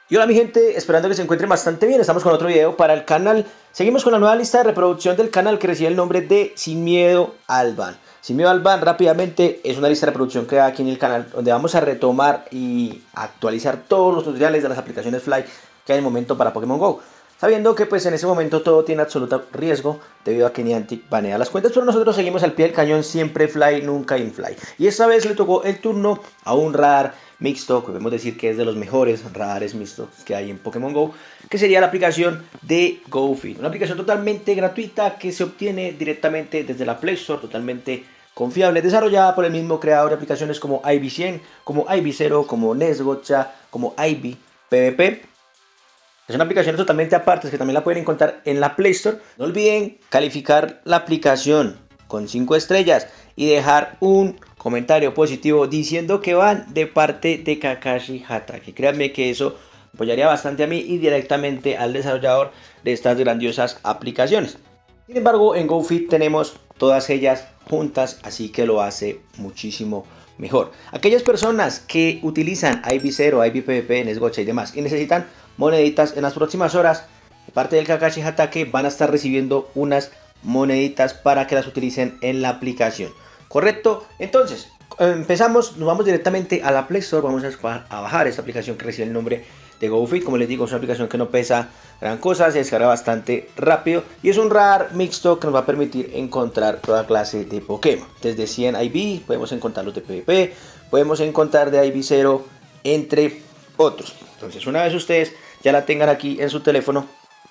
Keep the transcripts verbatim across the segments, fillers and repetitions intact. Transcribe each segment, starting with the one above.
Y hola mi gente, esperando que se encuentren bastante bien, estamos con otro video para el canal. Seguimos con la nueva lista de reproducción del canal que recibe el nombre de Sin Miedo al Ban. Sin Miedo al Ban, rápidamente, es una lista de reproducción que hay aquí en el canal, donde vamos a retomar y actualizar todos los tutoriales de las aplicaciones Fly que hay en el momento para Pokémon GO. Sabiendo que pues en ese momento todo tiene absoluto riesgo debido a que Niantic banea las cuentas, pero nosotros seguimos al pie del cañón, siempre Fly, nunca Infly. Y esta vez le tocó el turno a un radar mixto, que podemos decir que es de los mejores radares mixtos que hay en Pokémon GO, que sería la aplicación de GoFit. Una aplicación totalmente gratuita que se obtiene directamente desde la Play Store, totalmente confiable, desarrollada por el mismo creador de aplicaciones como I V cien, como I V cero, como Nesgotcha, como I V PvP. Es una aplicación totalmente aparte, que también la pueden encontrar en la Play Store. No olviden calificar la aplicación con cinco estrellas y dejar un comentario positivo diciendo que van de parte de Kakashi Hatake. Créanme que eso apoyaría bastante a mí y directamente al desarrollador de estas grandiosas aplicaciones. Sin embargo, en GoFit tenemos todas ellas juntas, así que lo hace muchísimo mejor. Aquellas personas que utilizan I V cero, I V PvP, Nesgotcha y demás y necesitan moneditas en las próximas horas, de parte del Kakashi Hatake van a estar recibiendo unas moneditas para que las utilicen en la aplicación. ¿Correcto? Entonces, empezamos, nos vamos directamente a la Play Store, vamos a bajar esta aplicación que recibe el nombre de GoFit. Como les digo, es una aplicación que no pesa gran cosa, se descarga bastante rápido y es un radar mixto que nos va a permitir encontrar toda clase de Pokémon. Desde cien I V, podemos encontrar los de PvP, podemos encontrar de I V cero, entre otros. Entonces, una vez ustedes ya la tengan aquí en su teléfono,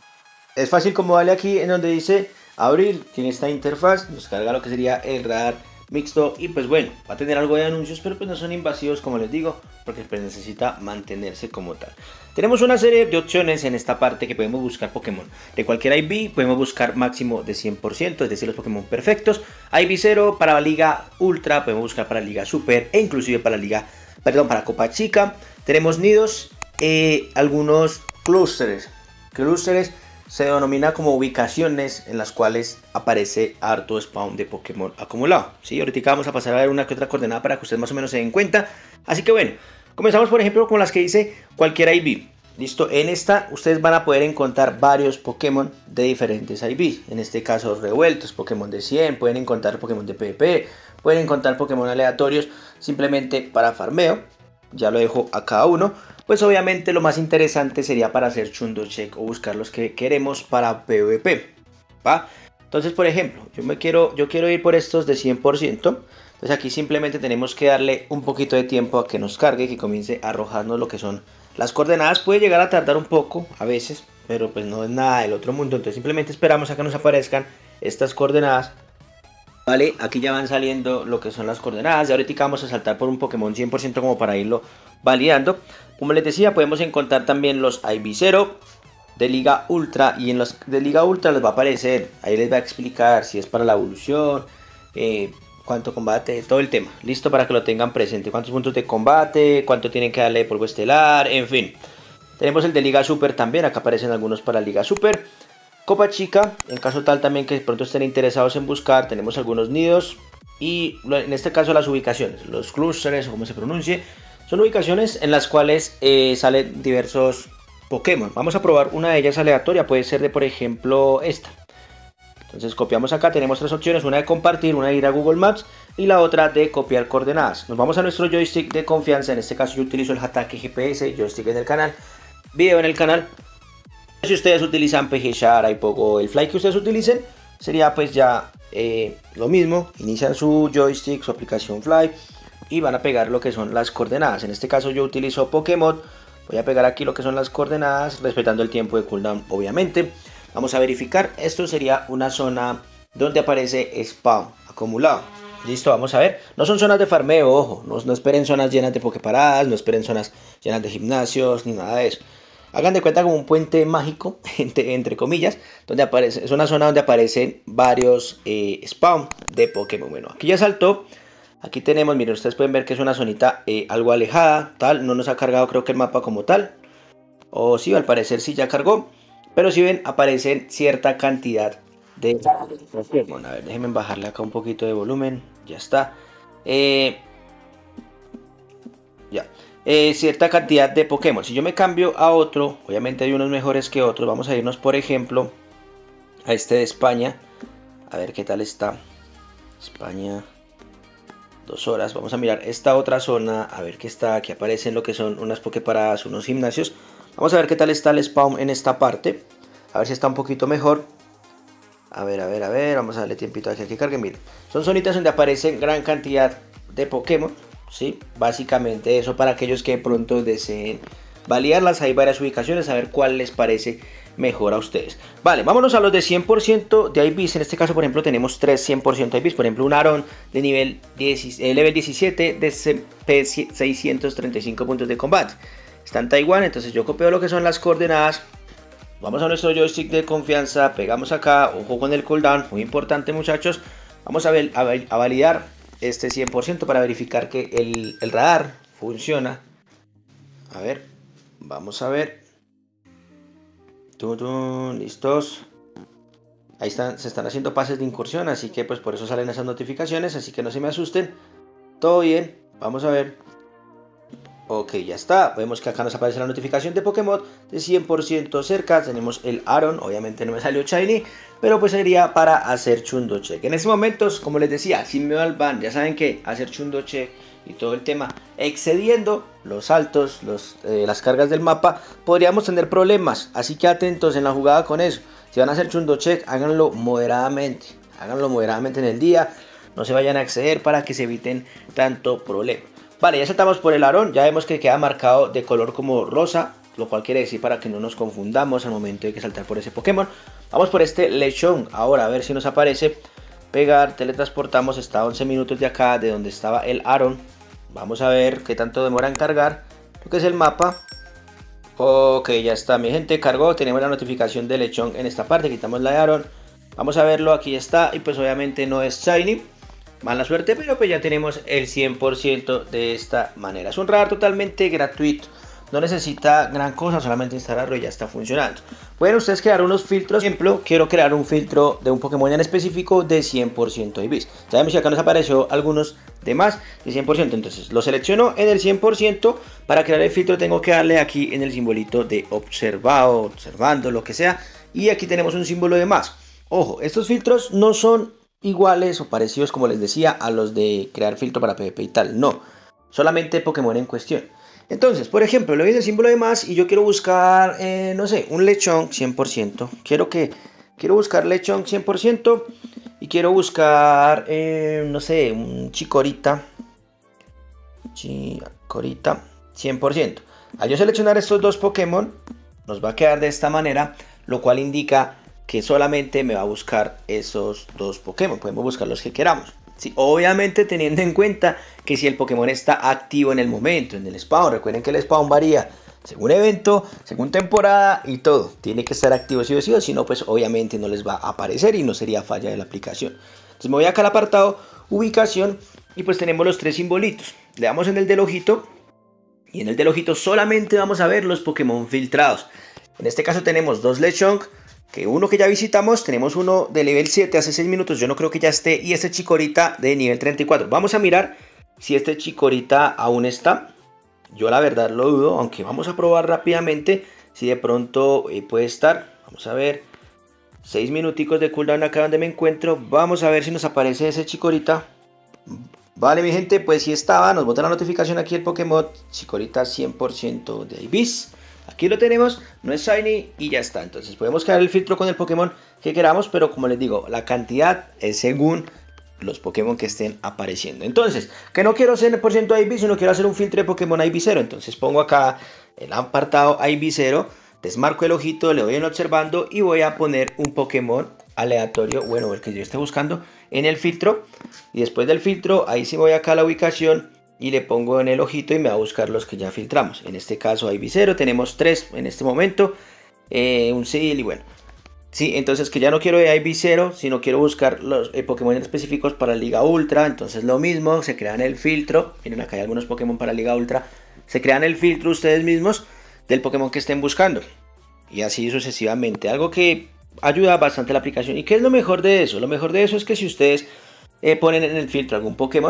es fácil como darle aquí en donde dice abrir, tiene esta interfaz, nos carga lo que sería el radar mixto y pues bueno, va a tener algo de anuncios, pero pues no son invasivos como les digo, porque pues necesita mantenerse como tal. Tenemos una serie de opciones en esta parte que podemos buscar Pokémon de cualquier I V, podemos buscar máximo de cien por ciento, es decir, los Pokémon perfectos. I V cero para la Liga Ultra, podemos buscar para la Liga Super e inclusive para la Liga, perdón, para Copa Chica. Tenemos nidos, eh, algunos clústeres, clústeres se denomina como ubicaciones en las cuales aparece harto spawn de Pokémon acumulado. ¿Sí? Ahorita vamos a pasar a ver una que otra coordenada para que ustedes más o menos se den cuenta. Así que bueno, comenzamos por ejemplo con las que dice cualquier I V. Listo, en esta ustedes van a poder encontrar varios Pokémon de diferentes I V. En este caso revueltos, Pokémon de cien, pueden encontrar Pokémon de PvP, pueden encontrar Pokémon aleatorios simplemente para farmeo. Ya lo dejo a cada uno. Pues obviamente lo más interesante sería para hacer Chundo Check o buscar los que queremos para PvP, ¿va? Entonces, por ejemplo, yo me quiero, yo quiero ir por estos de cien por ciento. Entonces aquí simplemente tenemos que darle un poquito de tiempo a que nos cargue, que comience a arrojarnos lo que son las coordenadas. Puede llegar a tardar un poco a veces, pero pues no es nada del otro mundo. Entonces simplemente esperamos a que nos aparezcan estas coordenadas. Vale, aquí ya van saliendo lo que son las coordenadas. Y ahorita vamos a saltar por un Pokémon cien por ciento como para irlo validando. Como les decía, podemos encontrar también los I V cero de Liga Ultra. Y en los de Liga Ultra les va a aparecer, ahí les va a explicar si es para la evolución, eh, cuánto combate, todo el tema. Listo para que lo tengan presente. Cuántos puntos de combate, cuánto tienen que darle de polvo estelar, en fin. Tenemos el de Liga Super también, acá aparecen algunos para Liga Super. Copa Chica, en caso tal también que de pronto estén interesados en buscar, tenemos algunos nidos y en este caso las ubicaciones, los clústeres o como se pronuncie, son ubicaciones en las cuales eh, salen diversos Pokémon. Vamos a probar una de ellas aleatoria, puede ser de por ejemplo esta. Entonces copiamos acá, tenemos tres opciones, una de compartir, una de ir a Google Maps y la otra de copiar coordenadas. Nos vamos a nuestro joystick de confianza, en este caso yo utilizo el Hatake G P S, joystick en el canal, video en el canal. Si ustedes utilizan P G Share, Ipogo, el Fly que ustedes utilicen, sería pues ya eh, lo mismo. Inician su joystick, su aplicación Fly y van a pegar lo que son las coordenadas. En este caso yo utilizo Pokémon, voy a pegar aquí lo que son las coordenadas, respetando el tiempo de cooldown obviamente. Vamos a verificar, esto sería una zona donde aparece spawn acumulado. Listo, vamos a ver, no son zonas de farmeo, ojo, no, no esperen zonas llenas de poképaradas, no esperen zonas llenas de gimnasios, ni nada de eso. Hagan de cuenta como un puente mágico, entre, entre comillas, donde aparece, es una zona donde aparecen varios eh, spawn de Pokémon. Bueno, aquí ya saltó, aquí tenemos, miren, ustedes pueden ver que es una zonita eh, algo alejada, tal, no nos ha cargado creo que el mapa como tal, o sí, al parecer sí ya cargó, pero si ven, aparecen cierta cantidad de Pokémon. A ver, déjenme bajarle acá un poquito de volumen, ya está, eh, ya. eh, cierta cantidad de Pokémon. Si yo me cambio a otro, obviamente hay unos mejores que otros. Vamos a irnos, por ejemplo, a este de España. A ver qué tal está. España, dos horas. Vamos a mirar esta otra zona. A ver qué está. Aquí aparecen lo que son unas Poképaradas, unos gimnasios. Vamos a ver qué tal está el spawn en esta parte. A ver si está un poquito mejor. A ver, a ver, a ver. Vamos a darle tiempito aquí a que cargue. Miren, son zonitas donde aparecen gran cantidad de Pokémon. ¿Sí? Básicamente eso para aquellos que de pronto deseen validarlas. Hay varias ubicaciones, a ver cuál les parece mejor a ustedes. Vale, vámonos a los de cien por ciento de I Vs. En este caso, por ejemplo, tenemos tres cien por ciento I Vs. Por ejemplo, un Aron de nivel diez, eh, level diecisiete de seiscientos treinta y cinco puntos de combate. Está en Taiwán, entonces yo copio lo que son las coordenadas. Vamos a nuestro joystick de confianza, pegamos acá, ojo con el cooldown, muy importante muchachos. Vamos a, ver, a, a validar este cien por ciento para verificar que el, el radar funciona. A ver, vamos a ver. Tudum, listos. Ahí están, se están haciendo pases de incursión, así que pues por eso salen esas notificaciones, así que no se me asusten. Todo bien, vamos a ver. Ok, ya está. Vemos que acá nos aparece la notificación de Pokémon de cien por ciento cerca. Tenemos el Aron, obviamente no me salió Shiny, pero pues sería para hacer Chundo Check. En estos momentos, como les decía, sin miedo al ban, ya saben que hacer Chundo Check y todo el tema, excediendo los saltos, los, eh, las cargas del mapa, podríamos tener problemas. Así que atentos en la jugada con eso. Si van a hacer Chundo Check, háganlo moderadamente. Háganlo moderadamente en el día. No se vayan a exceder para que se eviten tanto problema. Vale, ya saltamos por el Aron, ya vemos que queda marcado de color como rosa, lo cual quiere decir para que no nos confundamos al momento de que saltar por ese Pokémon. Vamos por este Lechonk, ahora a ver si nos aparece. Pegar, teletransportamos, está a once minutos de acá, de donde estaba el Aron. Vamos a ver qué tanto demora en cargar lo que es el mapa. Ok, ya está, mi gente, cargó, tenemos la notificación de Lechonk en esta parte, quitamos la de Aron. Vamos a verlo, aquí está, y pues obviamente no es Shiny. Mala suerte, pero pues ya tenemos el cien por ciento de esta manera. Es un radar totalmente gratuito. No necesita gran cosa, solamente instalarlo y ya está funcionando. Pueden ustedes crear unos filtros. Por ejemplo, quiero crear un filtro de un Pokémon en específico de cien por ciento I Vs. Sabemos que acá nos apareció algunos de más de cien por ciento. Entonces lo selecciono en el cien por ciento. Para crear el filtro tengo que darle aquí en el simbolito de observado, observando, lo que sea. Y aquí tenemos un símbolo de más. Ojo, estos filtros no son iguales o parecidos, como les decía, a los de crear filtro para PvP y tal. No, solamente Pokémon en cuestión. Entonces, por ejemplo, le doy el símbolo de más y yo quiero buscar, eh, no sé, un Lechonk cien por ciento. Quiero que, quiero buscar Lechonk cien por ciento y quiero buscar, eh, no sé, un Chikorita. Chikorita cien por ciento. Al yo seleccionar estos dos Pokémon, nos va a quedar de esta manera, lo cual indica que solamente me va a buscar esos dos Pokémon. Podemos buscar los que queramos. Sí, obviamente teniendo en cuenta que si el Pokémon está activo en el momento, en el spawn. Recuerden que el spawn varía según evento, según temporada y todo. Tiene que estar activo sí o sí, o si no, pues obviamente no les va a aparecer y no sería falla de la aplicación. Entonces me voy acá al apartado ubicación y pues tenemos los tres simbolitos. Le damos en el del ojito y en el del ojito solamente vamos a ver los Pokémon filtrados. En este caso tenemos dos Lechonk, que uno que ya visitamos, tenemos uno de nivel siete hace seis minutos, yo no creo que ya esté, y este Chikorita de nivel treinta y cuatro. Vamos a mirar si este Chikorita aún está. Yo la verdad lo dudo, aunque vamos a probar rápidamente si de pronto eh, puede estar. Vamos a ver, seis minuticos de cooldown acá donde me encuentro. Vamos a ver si nos aparece ese Chikorita. Vale, mi gente, pues si estaba, nos bota la notificación aquí el Pokémon Chikorita cien por ciento de I Vs. Aquí lo tenemos, no es Shiny y ya está. Entonces podemos crear el filtro con el Pokémon que queramos, pero como les digo, la cantidad es según los Pokémon que estén apareciendo. Entonces, que no quiero cien por ciento I V, sino quiero hacer un filtro de Pokémon I V cero. Entonces pongo acá el apartado I V cero, desmarco el ojito, le doy en observando y voy a poner un Pokémon aleatorio, bueno, el que yo esté buscando en el filtro. Y después del filtro, ahí sí voy acá a la ubicación y le pongo en el ojito y me va a buscar los que ya filtramos. En este caso I V cero, tenemos tres en este momento, eh, un Seal y bueno. Sí, entonces que ya no quiero de I V cero, sino quiero buscar los eh, Pokémon específicos para Liga Ultra. Entonces lo mismo, se crean el filtro. Miren, acá hay algunos Pokémon para Liga Ultra. Se crean el filtro ustedes mismos del Pokémon que estén buscando. Y así sucesivamente. Algo que ayuda bastante a la aplicación. ¿Y qué es lo mejor de eso? Lo mejor de eso es que si ustedes eh, ponen en el filtro algún Pokémon,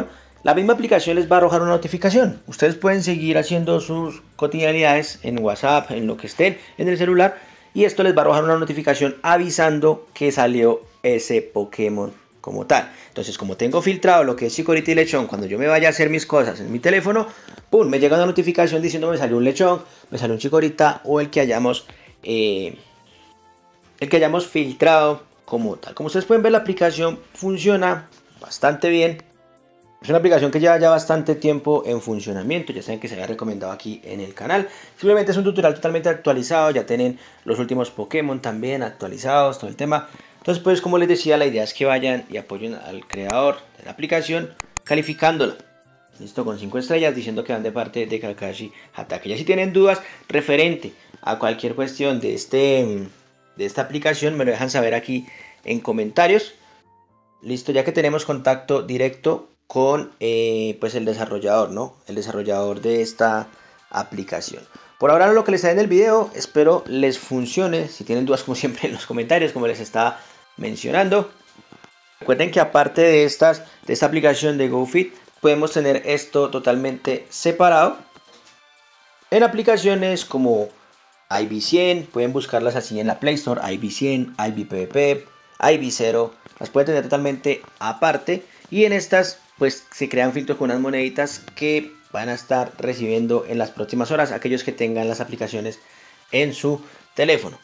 la misma aplicación les va a arrojar una notificación. Ustedes pueden seguir haciendo sus cotidianidades en WhatsApp, en lo que estén en el celular, y esto les va a arrojar una notificación avisando que salió ese Pokémon como tal. Entonces, como tengo filtrado lo que es Chikorita y Lechón, cuando yo me vaya a hacer mis cosas en mi teléfono, pum, me llega una notificación diciendo me salió un Lechón, me salió un Chikorita, o el que hayamos eh, el que hayamos filtrado como tal. Como ustedes pueden ver, la aplicación funciona bastante bien. Es una aplicación que lleva ya bastante tiempo en funcionamiento, ya saben que se había recomendado aquí en el canal. Simplemente es un tutorial totalmente actualizado, ya tienen los últimos Pokémon también actualizados, todo el tema. Entonces, pues como les decía, la idea es que vayan y apoyen al creador de la aplicación calificándola. Listo, con cinco estrellas, diciendo que van de parte de Kakashi Hatake. Ya si tienen dudas referente a cualquier cuestión de, este, de esta aplicación, me lo dejan saber aquí en comentarios. Listo, ya que tenemos contacto directo con eh, pues el desarrollador, ¿no? El desarrollador de esta aplicación. Por ahora lo que les trae en el video, espero les funcione. Si tienen dudas, como siempre, en los comentarios, como les estaba mencionando. Recuerden que aparte de, estas, de esta aplicación de GoFit, podemos tener esto totalmente separado en aplicaciones como I B cien. Pueden buscarlas así en la Play Store, I B cien, I B P V P, I B cero. Las pueden tener totalmente aparte. Y en estas pues se crean filtros con unas moneditas que van a estar recibiendo en las próximas horas aquellos que tengan las aplicaciones en su teléfono.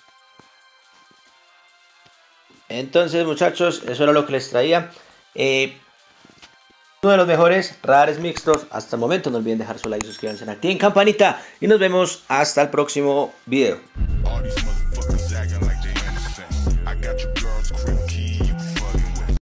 Entonces, muchachos, eso era lo que les traía. Eh, uno de los mejores radares mixtos hasta el momento. No olviden dejar su like, suscribirse, activen campanita y nos vemos hasta el próximo video.